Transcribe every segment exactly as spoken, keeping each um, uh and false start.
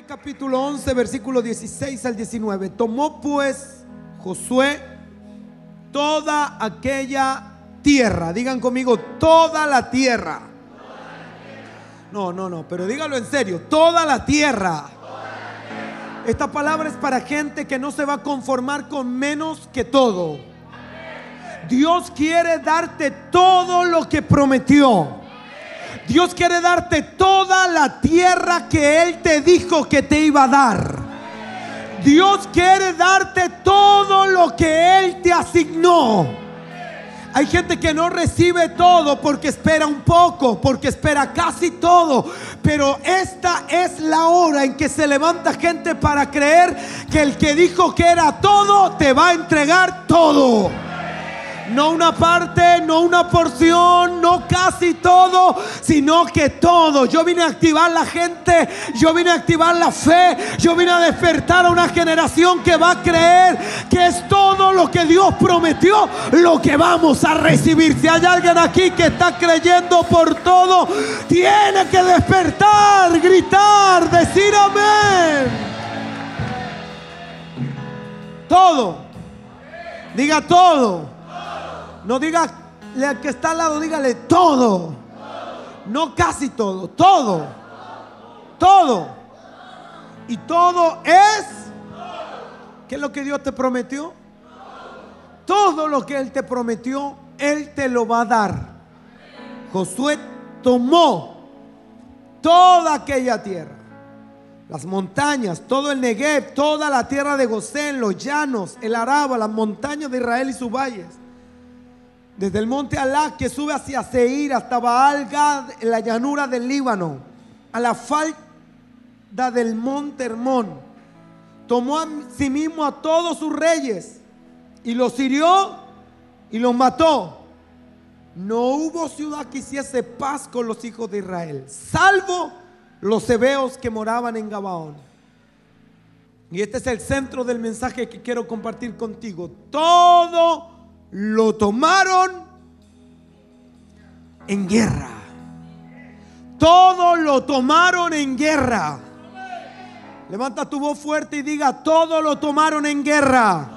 capítulo once, versículo dieciséis al diecinueve. Tomó pues Josué toda aquella tierra. Digan conmigo, toda la tierra. No, no, no, pero dígalo en serio, toda la tierra. Esta palabra es para gente que no se va a conformar con menos que todo. Dios quiere darte todo lo que prometió. Dios quiere darte toda la tierra que Él te dijo que te iba a dar. Dios quiere darte todo lo que Él te asignó. Hay gente que no recibe todo porque espera un poco, porque espera casi todo. Pero esta es la hora en que se levanta gente para creer que el que dijo que era todo te va a entregar todo. No una parte, no una porción, no casi todo, sino que todo. Yo vine a activar la gente, yo vine a activar la fe, yo vine a despertar a una generación que va a creer que es todo lo que Dios prometió, lo que vamos a recibir. Si hay alguien aquí que está creyendo por todo, tiene que despertar, gritar, decir amén. Todo. Diga todo. No diga al que está al lado, dígale todo. No casi todo, todo. Todo. Y todo es, ¿qué es lo que Dios te prometió? Todo lo que Él te prometió, Él te lo va a dar. Josué tomó toda aquella tierra, las montañas, todo el Negev, toda la tierra de Gosén, los llanos, el Araba, las montañas de Israel y sus valles. Desde el monte Alá que sube hacia Seir hasta Baal-Gad en la llanura del Líbano, a la falda del monte Hermón. Tomó a sí mismo a todos sus reyes y los hirió y los mató. No hubo ciudad que hiciese paz con los hijos de Israel, salvo los hebeos que moraban en Gabaón. Y este es el centro del mensaje que quiero compartir contigo. Todo lo tomaron en guerra. Todo lo tomaron en guerra. Levanta tu voz fuerte y diga: todo lo tomaron en guerra.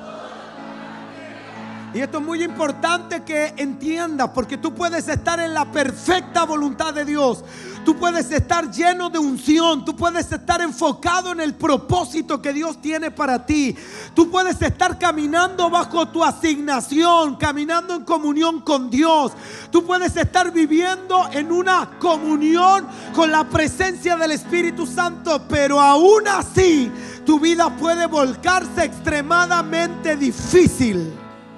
Y esto es muy importante que entiendas, porque tú puedes estar en la perfecta voluntad de Dios. Tú puedes estar lleno de unción. Tú puedes estar enfocado en el propósito que Dios tiene para ti. Tú puedes estar caminando bajo tu asignación, caminando en comunión con Dios. Tú puedes estar viviendo en una comunión con la presencia del Espíritu Santo, pero aún así tu vida puede volcarse extremadamente difícil.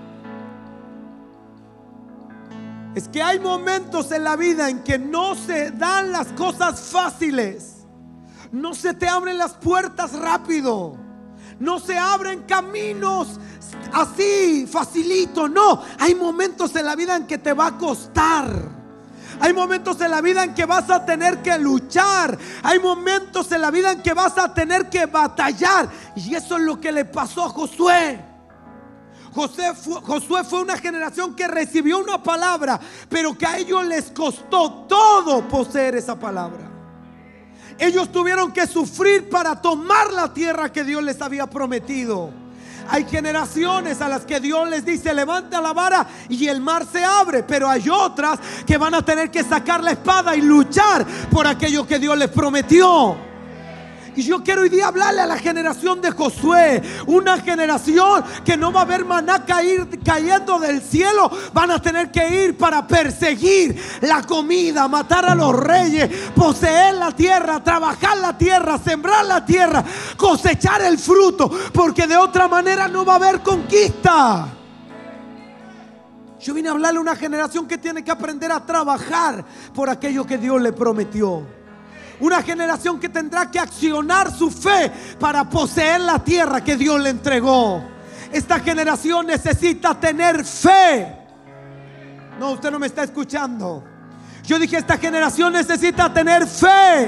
Es que hay momentos en la vida en que no se dan las cosas fáciles. No se te abren las puertas rápido. No se abren caminos así, facilito. No, hay momentos en la vida en que te va a costar. Hay momentos en la vida en que vas a tener que luchar. Hay momentos en la vida en que vas a tener que batallar. Y eso es lo que le pasó a Josué. José fue, Josué fue una generación que recibió una palabra, pero que a ellos les costó todo poseer esa palabra. Ellos tuvieron que sufrir para tomar la tierra que Dios les había prometido. Hay generaciones a las que Dios les dice: levanta la vara y el mar se abre. Pero hay otras que van a tener que sacar la espada y luchar por aquello que Dios les prometió. Y yo quiero hoy día hablarle a la generación de Josué, una generación que no va a ver maná caer, cayendo del cielo. Van a tener que ir para perseguir la comida, matar a los reyes, poseer la tierra, trabajar la tierra, sembrar la tierra, cosechar el fruto, porque de otra manera no va a haber conquista. Yo vine a hablarle a una generación que tiene que aprender a trabajar por aquello que Dios le prometió. Una generación que tendrá que accionar su fe para poseer la tierra que Dios le entregó. Esta generación necesita tener fe. No, usted no me está escuchando. Yo dije: esta generación necesita tener fe.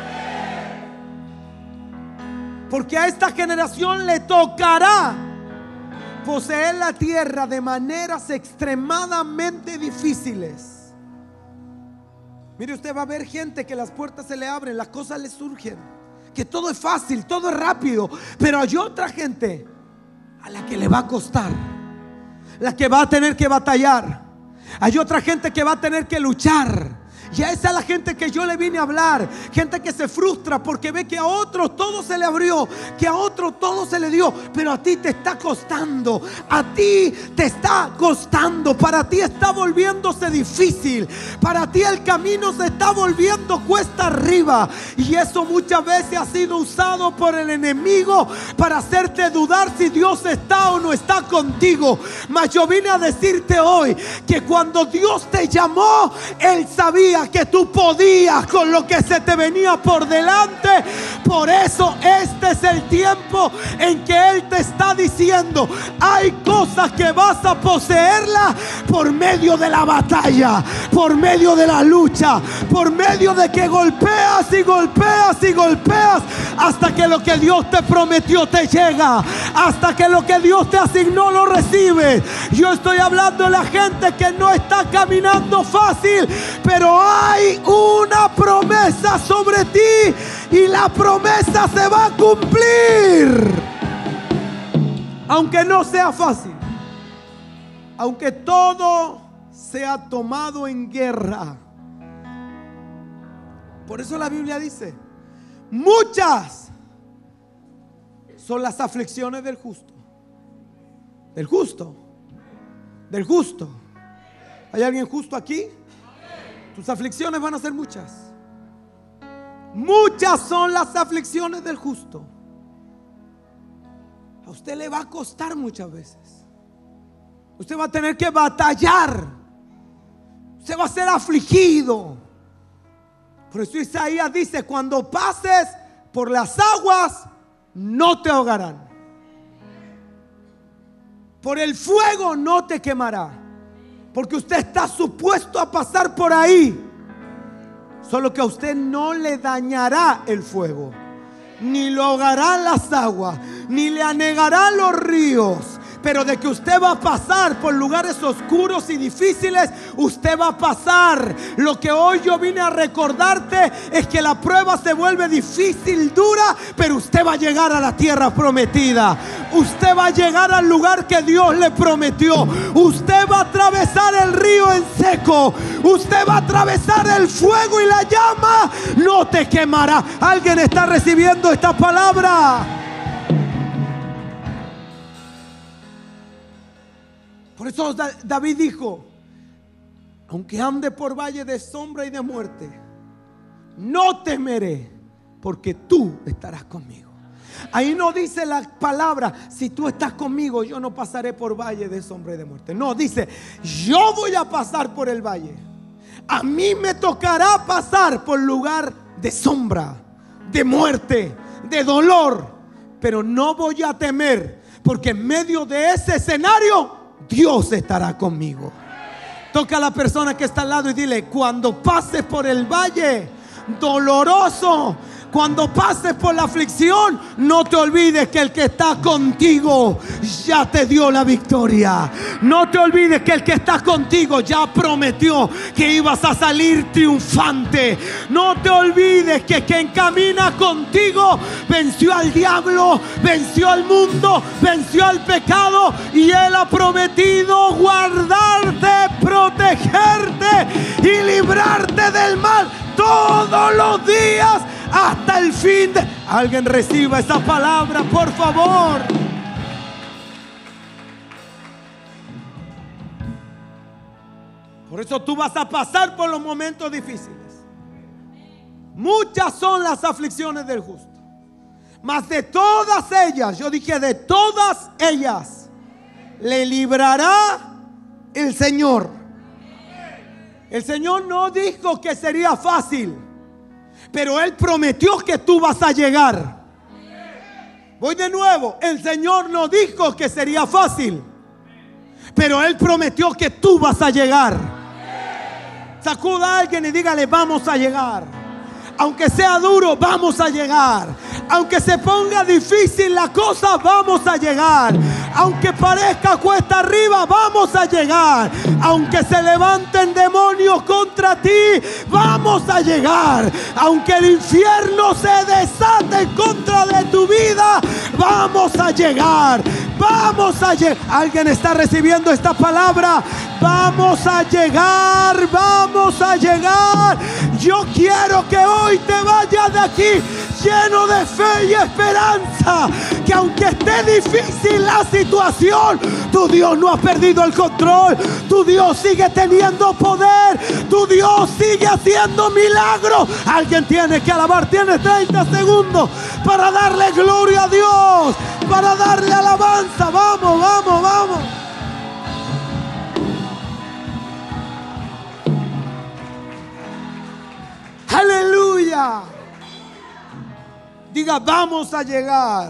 Porque a esta generación le tocará poseer la tierra de maneras extremadamente difíciles. Mire, usted va a ver gente que las puertas se le abren, las cosas le surgen, que todo es fácil, todo es rápido. Pero hay otra gente a la que le va a costar, la que va a tener que batallar. Hay otra gente que va a tener que luchar. Y a esa es la gente que yo le vine a hablar. Gente que se frustra porque ve que a otros todo se le abrió, que a otros todo se le dio, pero a ti te está costando. A ti te está costando. Para ti está volviéndose difícil. Para ti el camino se está volviendo cuesta arriba. Y eso muchas veces ha sido usado por el enemigo para hacerte dudar si Dios está o no está contigo. Mas yo vine a decirte hoy que cuando Dios te llamó, Él sabía que tú podías con lo que se te venía por delante. Por eso este es el tiempo en que Él te está diciendo: hay cosas que vas a poseerlas por medio de la batalla, por medio de la lucha, por medio de que golpeas y golpeas y golpeas hasta que lo que Dios te prometió te llega, hasta que lo que Dios te asignó lo recibes. Yo estoy hablando de la gente que no está caminando fácil, pero hay una promesa sobre ti y la promesa se va a cumplir. Aunque no sea fácil, aunque todo sea tomado en guerra. Por eso la Biblia dice: muchas son las aflicciones del justo. Del justo. Del justo. ¿Hay alguien justo aquí? Tus aflicciones van a ser muchas. Muchas son las aflicciones del justo. A usted le va a costar muchas veces. Usted va a tener que batallar. Usted va a ser afligido. Por eso Isaías dice: cuando pases por las aguas, no te ahogarán. Por el fuego no te quemará. Porque usted está supuesto a pasar por ahí. Solo que a usted no le dañará el fuego, ni lo ahogarán las aguas, ni le anegarán los ríos. Pero de que usted va a pasar por lugares oscuros y difíciles, usted va a pasar. Lo que hoy yo vine a recordarte es que la prueba se vuelve difícil, dura, pero usted va a llegar a la tierra prometida. Usted va a llegar al lugar que Dios le prometió. Usted va a atravesar el río en seco. Usted va a atravesar el fuego y la llama no te quemará. ¿Alguien está recibiendo esta palabra? Por eso David dijo: aunque ande por valle de sombra y de muerte, no temeré, porque tú estarás conmigo. Ahí no dice la palabra: si tú estás conmigo, yo no pasaré por valle de sombra y de muerte. No, dice: yo voy a pasar por el valle. A mí me tocará pasar por lugar de sombra, de muerte, de dolor, pero no voy a temer, porque en medio de ese escenario Dios estará conmigo. Toca a la persona que está al lado y dile: cuando pases por el valle doloroso, cuando pases por la aflicción, no te olvides que el que está contigo ya te dio la victoria. No te olvides que el que está contigo ya prometió que ibas a salir triunfante. No te olvides que quien camina contigo venció al diablo, venció al mundo, venció al pecado, y Él ha prometido guardarte, protegerte y librarte del mal todos los días hasta el fin de... Alguien reciba esa palabra, por favor. Por eso tú vas a pasar por los momentos difíciles. Muchas son las aflicciones del justo, mas de todas ellas, yo dije de todas ellas, le librará el Señor. El Señor no dijo que sería fácil, pero Él prometió que tú vas a llegar. Voy de nuevo. El Señor no dijo que sería fácil, pero Él prometió que tú vas a llegar. Sacuda a alguien y dígale: vamos a llegar. Aunque sea duro, vamos a llegar. Aunque se ponga difícil la cosa, vamos a llegar. Aunque parezca cuesta arriba, vamos a llegar. Aunque se levanten demonios contra ti, vamos a llegar. Aunque el infierno se desate en contra de tu vida, vamos a llegar. Vamos a llegar. ¿Alguien está recibiendo esta palabra? Vamos a llegar, vamos a llegar. Yo quiero que hoy te vayas de aquí lleno de fe y esperanza, que aunque esté difícil la situación, tu Dios no ha perdido el control. Tu Dios sigue teniendo poder. Tu Dios sigue haciendo milagros. Alguien tiene que alabar. Tiene treinta segundos para darle gloria a Dios, para darle alabanza. Vamos, vamos, vamos. Aleluya. Diga, vamos a llegar.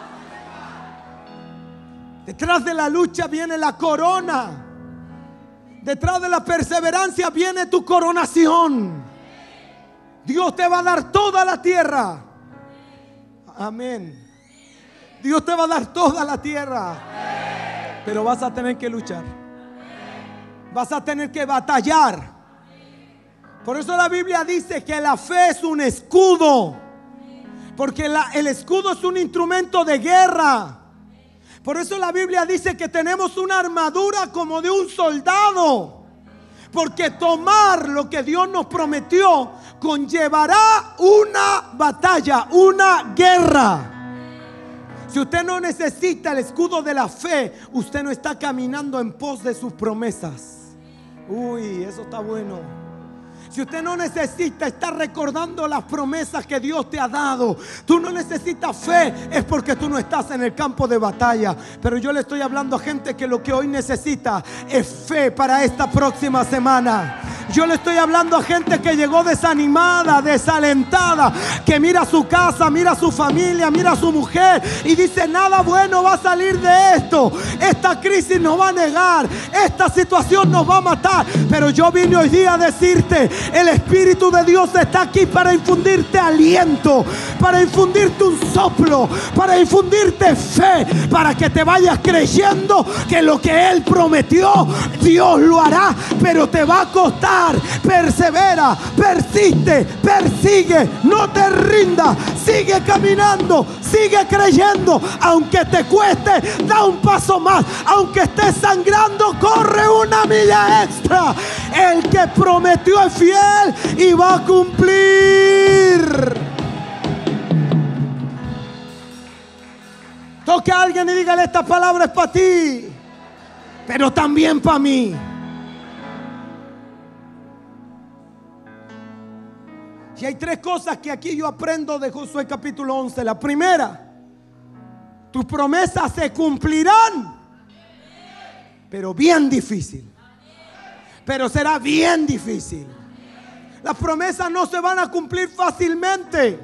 Detrás de la lucha viene la corona. Detrás de la perseverancia viene tu coronación. Dios te va a dar toda la tierra. Amén. Dios te va a dar toda la tierra. Pero vas a tener que luchar. Vas a tener que batallar. Por eso la Biblia dice que la fe es un escudo. Porque la, el escudo es un instrumento de guerra. Por eso la Biblia dice que tenemos una armadura como de un soldado. Porque tomar lo que Dios nos prometió conllevará una batalla, una guerra. Si usted no necesita el escudo de la fe, usted no está caminando en pos de sus promesas. Uy, eso está bueno. Si usted no necesita estar recordando las promesas que Dios te ha dado, tú no necesitas fe, es porque tú no estás en el campo de batalla. Pero yo le estoy hablando a gente que lo que hoy necesita es fe para esta próxima semana. Yo le estoy hablando a gente que llegó desanimada, desalentada, que mira su casa, mira su familia, mira su mujer y dice: nada bueno va a salir de esto. Esta crisis nos va a negar, esta situación nos va a matar. Pero yo vine hoy día a decirte: el Espíritu de Dios está aquí para infundirte aliento, para infundirte un soplo, para infundirte fe, para que te vayas creyendo que lo que Él prometió, Dios lo hará, pero te va a costar. Persevera, persiste, persigue, no te rindas, sigue caminando, sigue creyendo. Aunque te cueste, da un paso más. Aunque estés sangrando, corre una milla extra. El que prometió es fiel y va a cumplir. Toque a alguien y dígale: esta palabra es para ti, pero también para mí. Y hay tres cosas que aquí yo aprendo de Josué capítulo once. La primera: tus promesas se cumplirán, pero bien difícil. Pero será bien difícil. Las promesas no se van a cumplir fácilmente.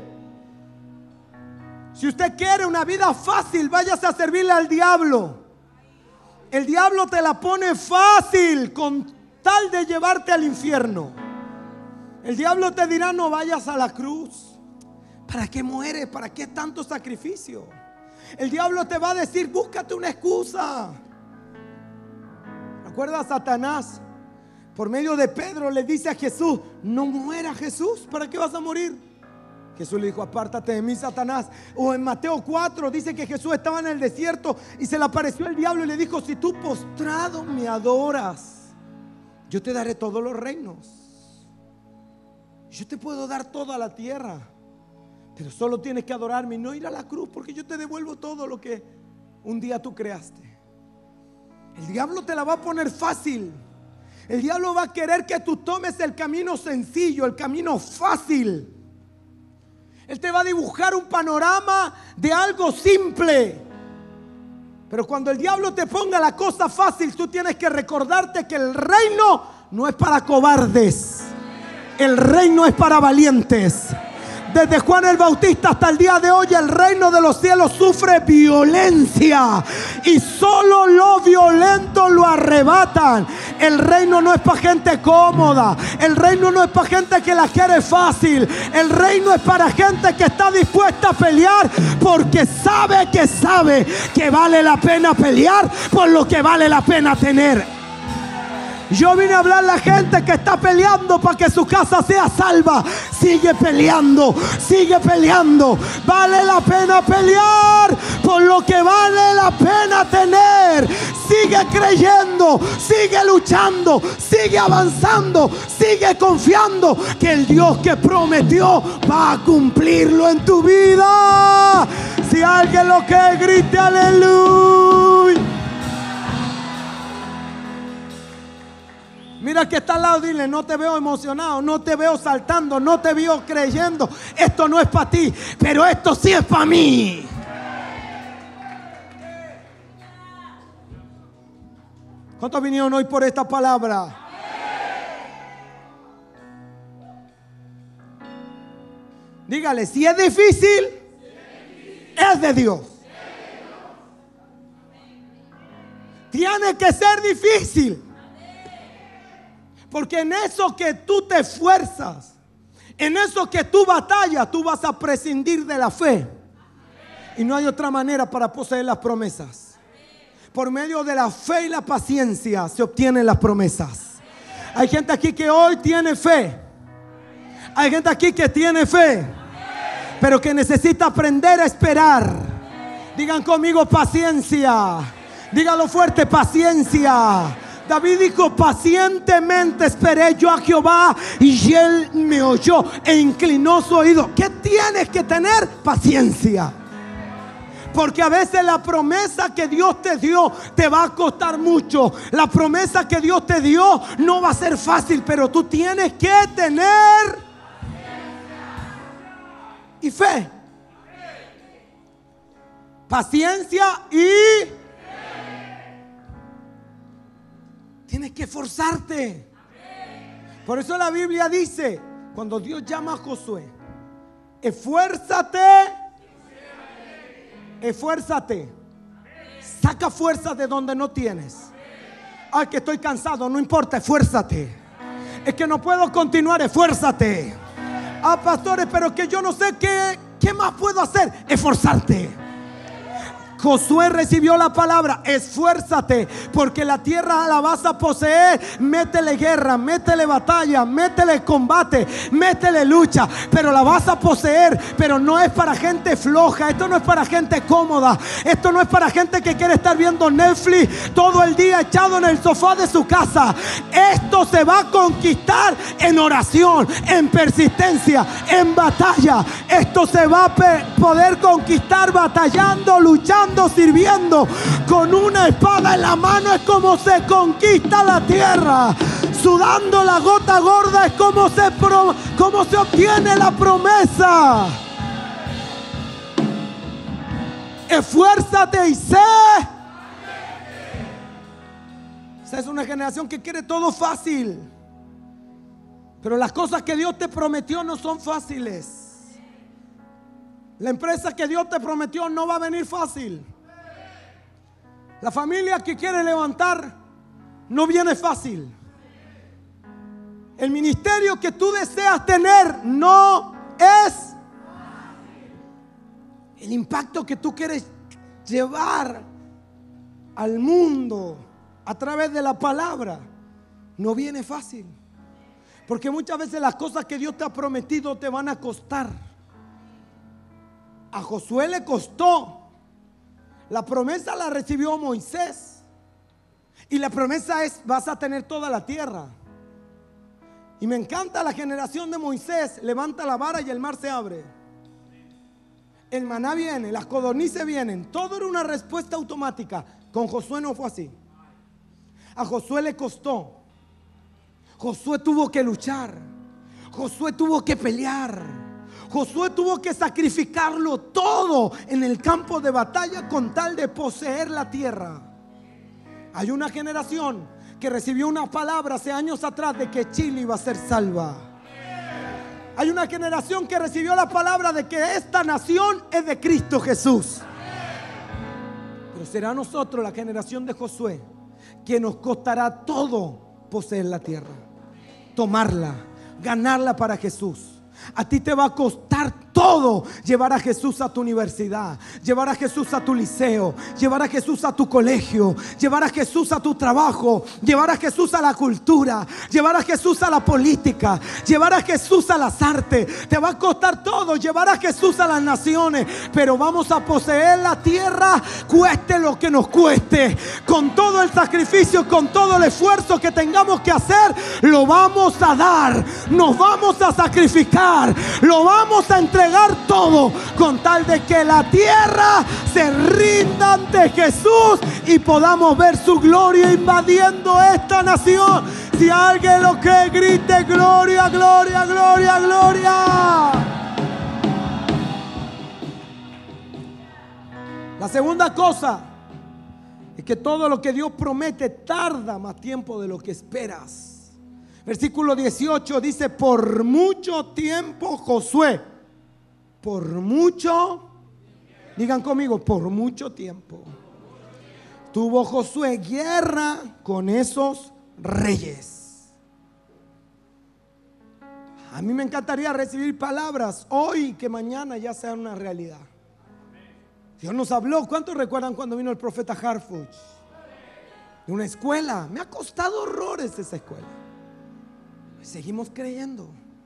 Si usted quiere una vida fácil, váyase a servirle al diablo. El diablo te la pone fácil con tal de llevarte al infierno. El diablo te dirá: no vayas a la cruz. ¿Para qué mueres? ¿Para qué tanto sacrificio? El diablo te va a decir: búscate una excusa. ¿Recuerda a Satanás? Por medio de Pedro le dice a Jesús: no muera Jesús, ¿para qué vas a morir? Jesús le dijo: apártate de mí, Satanás. O en Mateo cuatro dice que Jesús estaba en el desierto y se le apareció el diablo y le dijo: si tú postrado me adoras, yo te daré todos los reinos. Yo te puedo dar toda la tierra, pero solo tienes que adorarme y no ir a la cruz, porque yo te devuelvo todo lo que un día tú creaste. El diablo te la va a poner fácil. El diablo va a querer que tú tomes el camino sencillo, el camino fácil. Él te va a dibujar un panorama de algo simple. Pero cuando el diablo te ponga la cosa fácil, tú tienes que recordarte que el reino no es para cobardes. El reino es para valientes. Desde Juan el Bautista hasta el día de hoy, el reino de los cielos sufre violencia y solo los violentos lo arrebatan. El reino no es para gente cómoda. El reino no es para gente que la quiere fácil. El reino es para gente que está dispuesta a pelear porque sabe que sabe que vale la pena pelear por lo que vale la pena tener. Yo vine a hablar a la gente que está peleando para que su casa sea salva. Sigue peleando, sigue peleando. Vale la pena pelear por lo que vale la pena tener. Sigue creyendo, sigue luchando, sigue avanzando, sigue confiando que el Dios que prometió va a cumplirlo en tu vida. Si alguien lo que grite aleluya. Mira que está al lado, dile: no te veo emocionado, no te veo saltando, no te veo creyendo. Esto no es para ti, pero esto sí es para mí. ¿Cuántos vinieron hoy por esta palabra? Dígale: si es difícil, es de Dios. Tiene que ser difícil. Porque en eso que tú te esfuerzas, en eso que tú batallas, tú vas a prescindir de la fe. Y no hay otra manera para poseer las promesas. Por medio de la fe y la paciencia se obtienen las promesas. Hay gente aquí que hoy tiene fe. Hay gente aquí que tiene fe, pero que necesita aprender a esperar. Digan conmigo: paciencia. Dígalo fuerte: paciencia. David dijo: pacientemente esperé yo a Jehová y él me oyó e inclinó su oído. ¿Qué tienes que tener? Paciencia. Porque a veces la promesa que Dios te dio te va a costar mucho. La promesa que Dios te dio no va a ser fácil, pero tú tienes que tener y fe, paciencia y tienes que esforzarte. Por eso la Biblia dice, cuando Dios llama a Josué: esfuérzate, esfuérzate. Saca fuerza de donde no tienes. Ay, que estoy cansado, no importa, esfuérzate. Es que no puedo continuar, esfuérzate. Ah, pastores, pero que yo no sé qué, qué más puedo hacer. Esforzarte. Josué recibió la palabra: esfuérzate, porque la tierra la vas a poseer. Métele guerra, métele batalla, métele combate, métele lucha, pero la vas a poseer. Pero no es para gente floja, esto no es para gente cómoda, esto no es para gente que quiere estar viendo Netflix todo el día echado en el sofá de su casa. Esto se va a conquistar en oración, en persistencia, en batalla. Esto se va a poder conquistar batallando, luchando, sirviendo. Con una espada en la mano es como se conquista la tierra. Sudando la gota gorda es como se, pro, como se obtiene la promesa. Esfuérzate y sé. Esa es una generación que quiere todo fácil, pero las cosas que Dios te prometió no son fáciles. La empresa que Dios te prometió no va a venir fácil. La familia que quiere levantar no viene fácil. El ministerio que tú deseas tener no es. El impacto que tú quieres llevar al mundo a través de la palabra no viene fácil. Porque muchas veces las cosas que Dios te ha prometido te van a costar. A Josué le costó. La promesa la recibió Moisés. Y la promesa es: vas a tener toda la tierra. Y me encanta la generación de Moisés. Levanta la vara y el mar se abre. El maná viene, las codornices vienen. Todo era una respuesta automática. Con Josué no fue así. A Josué le costó. Josué tuvo que luchar. Josué tuvo que pelear. Josué tuvo que sacrificarlo todo en el campo de batalla con tal de poseer la tierra. Hay una generación que recibió una palabra hace años atrás de que Chile iba a ser salva. Hay una generación que recibió la palabra de que esta nación es de Cristo Jesús. Pero será nosotros, la generación de Josué, que nos costará todo poseer la tierra, tomarla, ganarla para Jesús. A ti te va a costar todo llevar a Jesús a tu universidad, llevar a Jesús a tu liceo, llevar a Jesús a tu colegio, llevar a Jesús a tu trabajo, llevar a Jesús a la cultura, llevar a Jesús a la política, llevar a Jesús a las artes. Te va a costar todo llevar a Jesús a las naciones, pero vamos a poseer la tierra, cueste lo que nos cueste. Con todo el sacrificio, con todo el esfuerzo que tengamos que hacer, lo vamos a dar, nos vamos a sacrificar, lo vamos a entregar todo con tal de que la tierra se rinda ante Jesús y podamos ver su gloria invadiendo esta nación. Si alguien lo cree, grite gloria, gloria, gloria, gloria. La segunda cosa es que todo lo que Dios promete tarda más tiempo de lo que esperas. Versículo dieciocho dice: por mucho tiempo Josué, por mucho, digan conmigo, por mucho tiempo, tuvo Josué guerra con esos reyes. A mí me encantaría recibir palabras hoy que mañana ya sean una realidad. Dios nos habló. ¿Cuántos recuerdan cuando vino el profeta Harfuch? De una escuela. Me ha costado horrores esa escuela. Seguimos creyendo.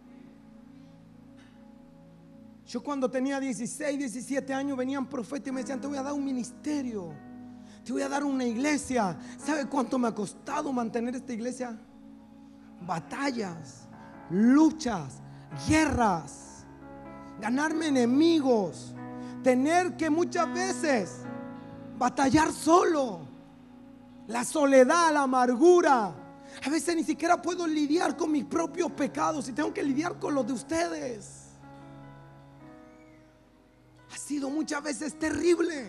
Yo cuando tenía dieciséis, diecisiete años venían profetas y me decían: te voy a dar un ministerio, te voy a dar una iglesia. ¿Sabe cuánto me ha costado mantener esta iglesia? Batallas, luchas, guerras, ganarme enemigos, tener que muchas veces batallar solo, la soledad, la amargura. A veces ni siquiera puedo lidiar con mis propios pecados y tengo que lidiar con los de ustedes. Ha sido muchas veces terrible.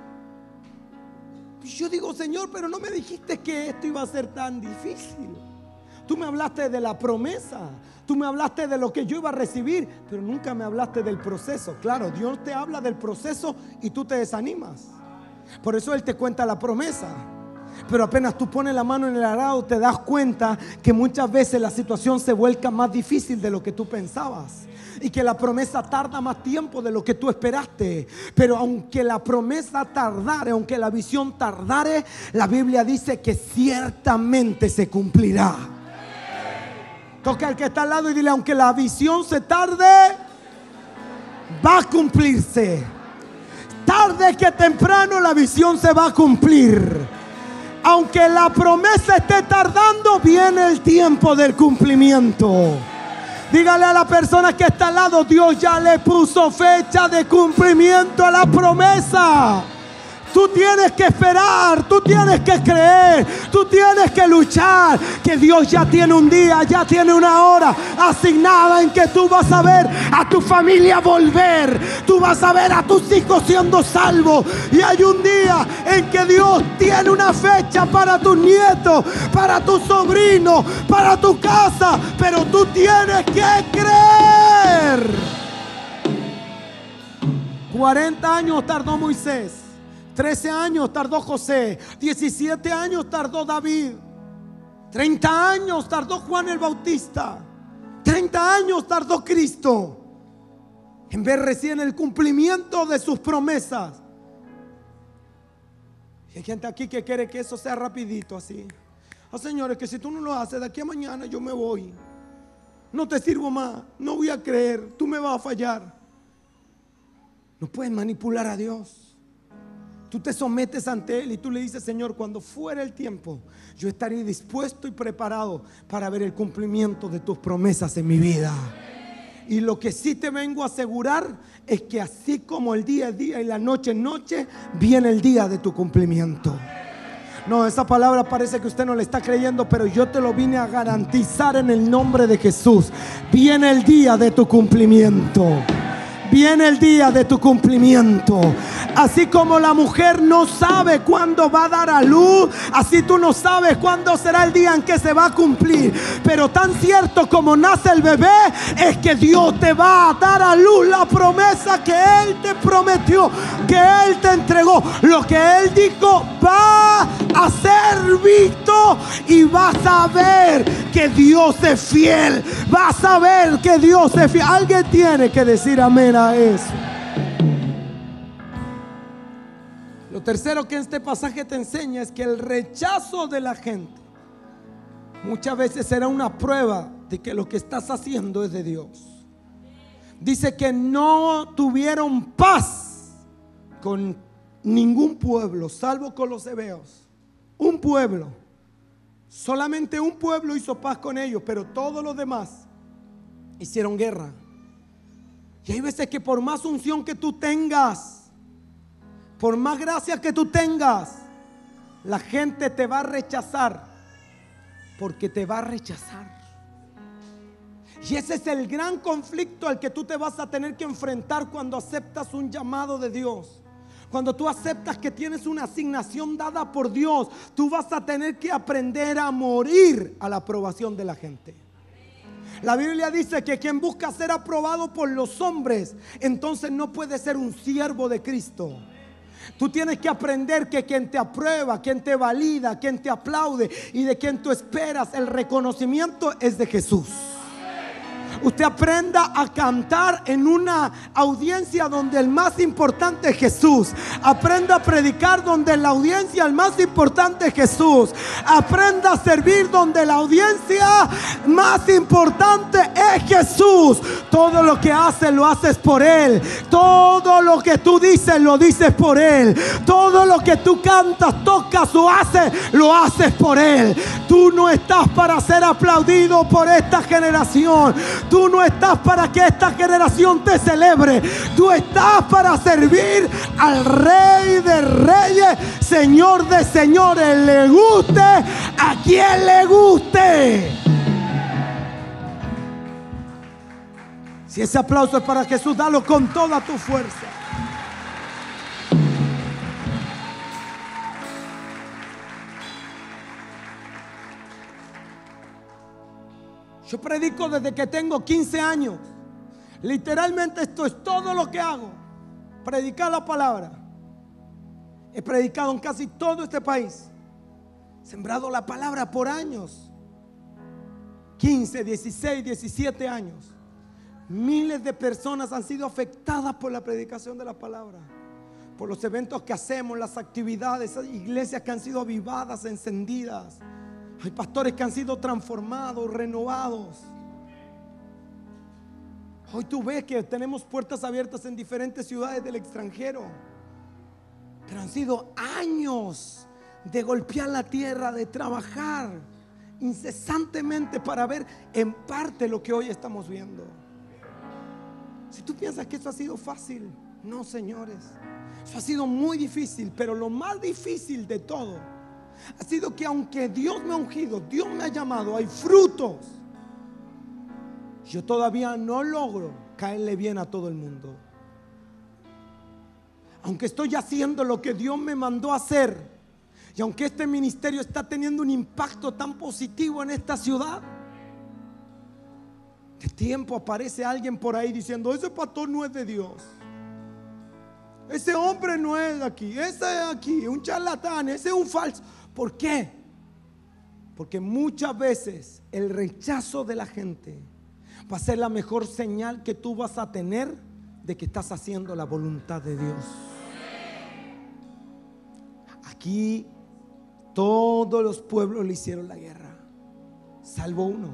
Y yo digo: Señor, pero no me dijiste que esto iba a ser tan difícil. Tú me hablaste de la promesa, tú me hablaste de lo que yo iba a recibir, pero nunca me hablaste del proceso. Claro, Dios te habla del proceso y tú te desanimas. Por eso Él te cuenta la promesa. Pero apenas tú pones la mano en el arado, te das cuenta que muchas veces la situación se vuelca más difícil de lo que tú pensabas, y que la promesa tarda más tiempo de lo que tú esperaste. Pero aunque la promesa tardare, aunque la visión tardare, la Biblia dice que ciertamente se cumplirá. Toca al que está al lado y dile: aunque la visión se tarde, va a cumplirse. Tarde que temprano la visión se va a cumplir. Aunque la promesa esté tardando, viene el tiempo del cumplimiento. Dígale a la persona que está al lado: Dios ya le puso fecha de cumplimiento a la promesa. Tú tienes que esperar, tú tienes que creer, tú tienes que luchar, que Dios ya tiene un día, ya tiene una hora asignada en que tú vas a ver a tu familia volver, tú vas a ver a tus hijos siendo salvos. Y hay un día en que Dios tiene una fecha para tus nietos, para tus sobrinos, para tu casa, pero tú tienes que creer. cuarenta años tardó Moisés, trece años tardó José, diecisiete años tardó David, treinta años tardó Juan el Bautista, treinta años tardó Cristo en ver recién el cumplimiento de sus promesas. Y hay gente aquí que quiere que eso sea rapidito así. Oh, señores, que si tú no lo haces, de aquí a mañana yo me voy, no te sirvo más, no voy a creer, tú me vas a fallar. No puedes manipular a Dios. Tú te sometes ante Él y tú le dices: Señor, cuando fuera el tiempo, yo estaré dispuesto y preparado para ver el cumplimiento de tus promesas en mi vida. Y lo que sí te vengo a asegurar es que así como el día es día y la noche es noche, viene el día de tu cumplimiento. No, esa palabra parece que usted no le está creyendo, pero yo te lo vine a garantizar en el nombre de Jesús. Viene el día de tu cumplimiento. Viene el día de tu cumplimiento. Así como la mujer no sabe cuándo va a dar a luz, así tú no sabes cuándo será el día en que se va a cumplir. Pero tan cierto como nace el bebé, es que Dios te va a dar a luz la promesa que Él te prometió, que Él te entregó. Lo que Él dijo va a ser visto, y vas a ver que Dios es fiel. Vas a ver que Dios es fiel. Alguien tiene que decir amén a eso. Lo tercero que este pasaje te enseña es que el rechazo de la gente muchas veces será una prueba de que lo que estás haciendo es de Dios. Dice que no tuvieron paz con ningún pueblo, salvo con los hebeos. Un pueblo, solamente un pueblo hizo paz con ellos, pero todos los demás hicieron guerra. Y hay veces que por más unción que tú tengas, por más gracia que tú tengas, la gente te va a rechazar, porque te va a rechazar. Y ese es el gran conflicto al que tú te vas a tener que enfrentar cuando aceptas un llamado de Dios. Cuando tú aceptas que tienes una asignación dada por Dios, tú vas a tener que aprender a morir a la aprobación de la gente. La Biblia dice que quien busca ser aprobado por los hombres, entonces no puede ser un siervo de Cristo. Tú tienes que aprender que quien te aprueba, quien te valida, quien te aplaude y de quien tú esperas el reconocimiento es de Jesús. Usted aprenda a cantar en una audiencia donde el más importante es Jesús. Aprenda a predicar donde la audiencia el más importante es Jesús. Aprenda a servir donde la audiencia más importante es Jesús. Todo lo que haces lo haces por Él. Todo lo que tú dices lo dices por Él. Todo lo que tú cantas, tocas o haces lo haces por Él. Tú no estás para ser aplaudido por esta generación. Tú no estás para que esta generación te celebre. Tú estás para servir al Rey de Reyes, Señor de Señores. Le guste a quien le guste. Si ese aplauso es para Jesús, dalo con toda tu fuerza. Yo predico desde que tengo quince años. Literalmente esto es todo lo que hago. Predicar la palabra. He predicado en casi todo este país. Sembrado la palabra por años. quince, dieciséis, diecisiete años. Miles de personas han sido afectadas por la predicación de la palabra. Por los eventos que hacemos, las actividades, iglesias que han sido avivadas, encendidas. Hay pastores que han sido transformados, renovados. Hoy tú ves que tenemos puertas abiertas en diferentes ciudades del extranjero. Pero han sido años de golpear la tierra, de trabajar incesantemente para ver en parte lo que hoy estamos viendo. Si tú piensas que eso ha sido fácil, no, señores. Eso ha sido muy difícil, pero lo más difícil de todo ha sido que aunque Dios me ha ungido, Dios me ha llamado, hay frutos. Yo todavía no logro caerle bien a todo el mundo. Aunque estoy haciendo lo que Dios me mandó a hacer, y aunque este ministerio está teniendo un impacto tan positivo en esta ciudad, de tiempo aparece alguien por ahí diciendo: ese pastor no es de Dios. Ese hombre no es de aquí. Ese es aquí, un charlatán, ese es un falso. ¿Por qué? Porque muchas veces el rechazo de la gente va a ser la mejor señal que tú vas a tener de que estás haciendo la voluntad de Dios. Aquí todos los pueblos le hicieron la guerra, salvo uno.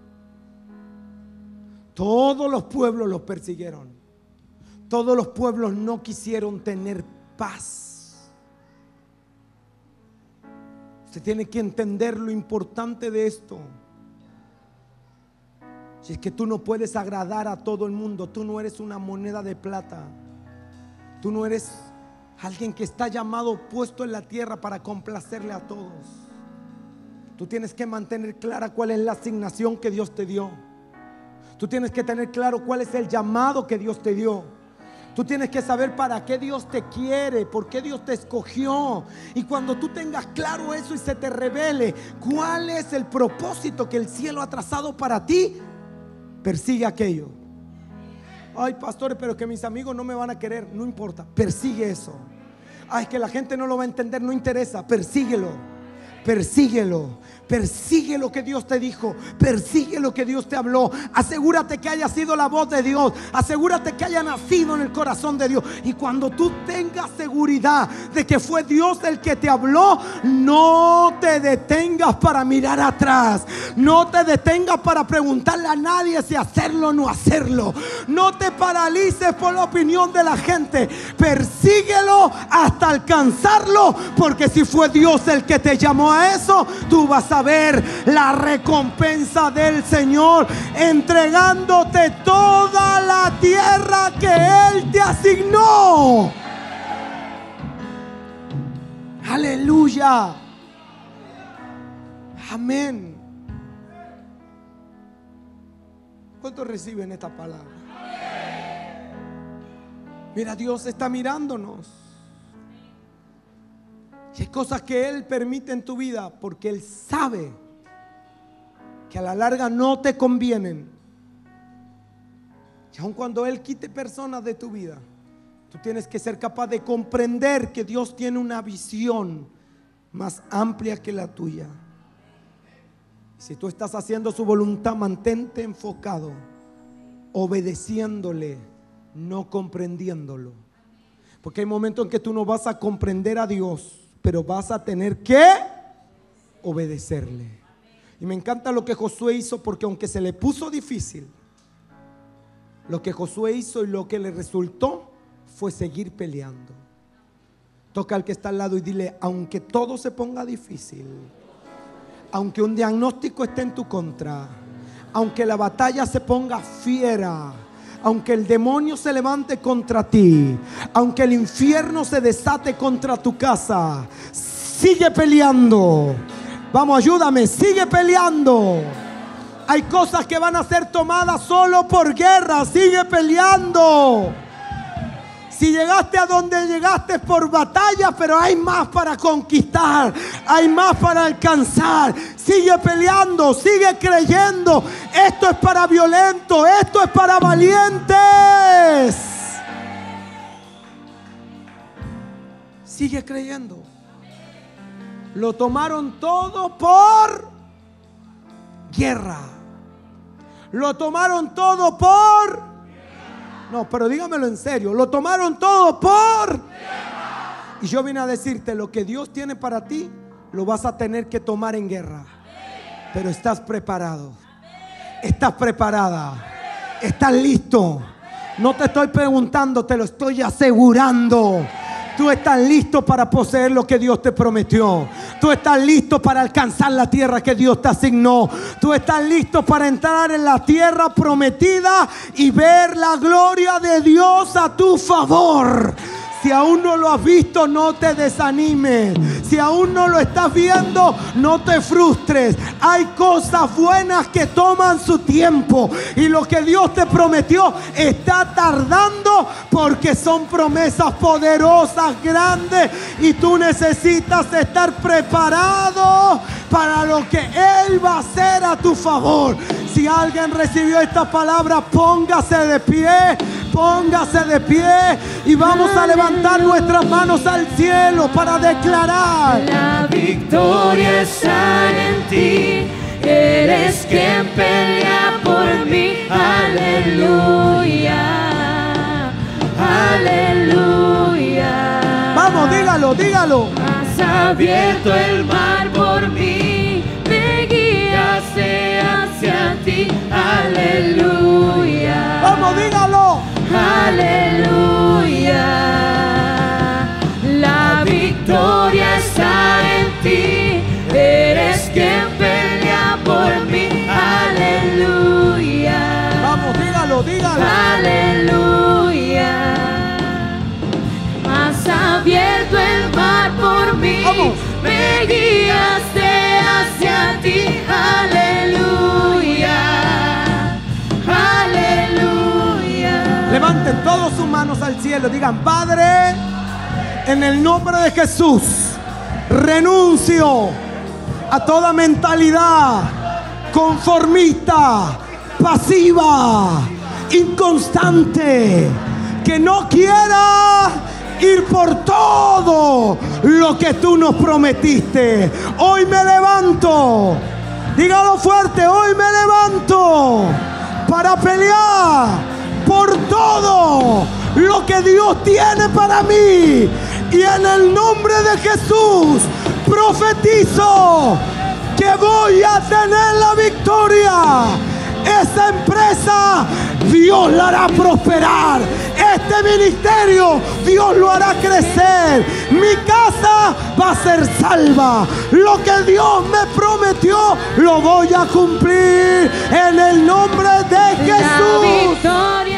Todos los pueblos los persiguieron. Todos los pueblos no quisieron tener paz. Usted tiene que entender lo importante de esto. Si es que tú no puedes agradar a todo el mundo, tú no eres una moneda de plata. Tú no eres alguien que está llamado, puesto en la tierra para complacerle a todos. Tú tienes que mantener clara cuál es la asignación que Dios te dio. Tú tienes que tener claro cuál es el llamado que Dios te dio. Tú tienes que saber para qué Dios te quiere, por qué Dios te escogió. Y cuando tú tengas claro eso y se te revele cuál es el propósito que el cielo ha trazado para ti, persigue aquello. Ay, pastores, pero que mis amigos no me van a querer. No importa, persigue eso. Ay, es que la gente no lo va a entender, no interesa. Persíguelo, persíguelo. Persigue lo que Dios te dijo. Persigue lo que Dios te habló. Asegúrate que haya sido la voz de Dios. Asegúrate que haya nacido en el corazón de Dios. Y cuando tú tengas seguridad de que fue Dios el que te habló, no te detengas para mirar atrás. No te detengas para preguntarle a nadie si hacerlo o no hacerlo. No te paralices por la opinión de la gente. Persíguelo hasta alcanzarlo, porque si fue Dios el que te llamó a eso, tú vas a ver la recompensa del Señor entregándote toda la tierra que Él te asignó. Aleluya. Amén. ¿Cuántos reciben esta palabra? Mira, Dios está mirándonos. Y hay cosas que Él permite en tu vida porque Él sabe que a la larga no te convienen. Y aun cuando Él quite personas de tu vida, tú tienes que ser capaz de comprender que Dios tiene una visión más amplia que la tuya. Si tú estás haciendo su voluntad, mantente enfocado, obedeciéndole, no comprendiéndolo. Porque hay momentos en que tú no vas a comprender a Dios, pero vas a tener que obedecerle. Y me encanta lo que Josué hizo, porque aunque se le puso difícil, lo que Josué hizo y lo que le resultó fue seguir peleando. Toca al que está al lado y dile: aunque todo se ponga difícil, aunque un diagnóstico esté en tu contra, aunque la batalla se ponga fiera, aunque el demonio se levante contra ti, aunque el infierno se desate contra tu casa, sigue peleando. Vamos, ayúdame, sigue peleando. Hay cosas que van a ser tomadas solo por guerra. Sigue peleando. Si llegaste a donde llegaste por batalla, pero hay más para conquistar, hay más para alcanzar. Sigue peleando, sigue creyendo. Esto es para violentos, esto es para valientes. Sigue creyendo. Lo tomaron todo por guerra. Lo tomaron todo por... No, pero dígamelo en serio. Lo tomaron todo por... Y yo vine a decirte: lo que Dios tiene para ti, lo vas a tener que tomar en guerra. Pero estás preparado. Estás preparada. Estás listo. No te estoy preguntando, te lo estoy asegurando. Tú estás listo para poseer lo que Dios te prometió. Tú estás listo para alcanzar la tierra que Dios te asignó. Tú estás listo para entrar en la tierra prometida y ver la gloria de Dios a tu favor. Si aún no lo has visto, no te desanimes. Si aún no lo estás viendo, no te frustres. Hay cosas buenas que toman su tiempo. Y lo que Dios te prometió está tardando, porque son promesas poderosas, grandes. Y tú necesitas estar preparado para lo que Él va a hacer a tu favor. Si alguien recibió esta palabra, póngase de pie. Póngase de pie y vamos a levantar nuestras manos al cielo para declarar: la victoria está en ti. Eres quien pelea por mí. Aleluya, aleluya. Vamos, dígalo, dígalo. Has abierto el mar por mí, me guiaste hacia ti. Aleluya. Vamos, dígalo. Aleluya, la victoria está en ti. Eres quien pelea por mí. Aleluya. Vamos, dígalo, dígalo. Aleluya. Has abierto el mar por mí. Vamos. Me guiaste hacia ti. Aleluya. Aleluya. Levanten todos todas sus manos al cielo. Digan: Padre, en el nombre de Jesús, renuncio a toda mentalidad conformista, pasiva, inconstante, que no quiera ir por todo lo que tú nos prometiste. Hoy me levanto, dígalo fuerte, hoy me levanto para pelear por todo lo que Dios tiene para mí. Y en el nombre de Jesús profetizo que voy a tener la victoria. Esa empresa Dios la hará prosperar. Este ministerio Dios lo hará crecer. Mi casa va a ser salva. Lo que Dios me prometió lo voy a cumplir en el nombre de Jesús.